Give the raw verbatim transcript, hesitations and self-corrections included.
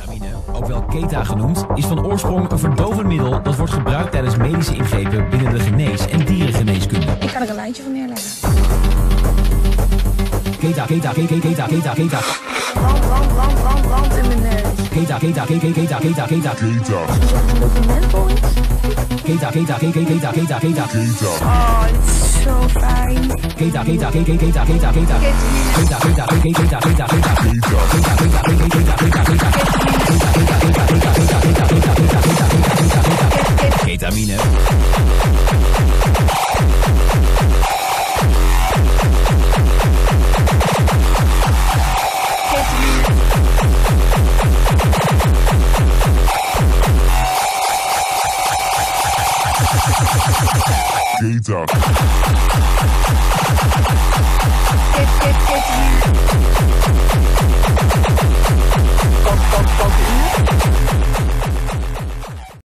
Ketamine, ook wel keta genoemd, is van oorsprong een verdovend middel dat wordt gebruikt tijdens medische ingrepen binnen de genees- en dierengeneeskunde. Ik kan er een lijntje van neerleggen. Keta, keta, keta, keta, keta, keta. Brand, brand, brand, brand, brand in mijn neus. Keta, keta, keta, keta, keta, keta. Keta. Dat het een menthol is. Keta, keta, keta, keta, keta, keta. Keta. Oh, dit is zo fijn. Keta, keta, keta, keta, keta, keta. Keta, keta, keta, keta, keta, keta. Keta, keta, keta, keta, keta, keta. Keta, keta, keta, keta, keta, keta, keta, keta, keta, keta, keta. Ketamine. Keta.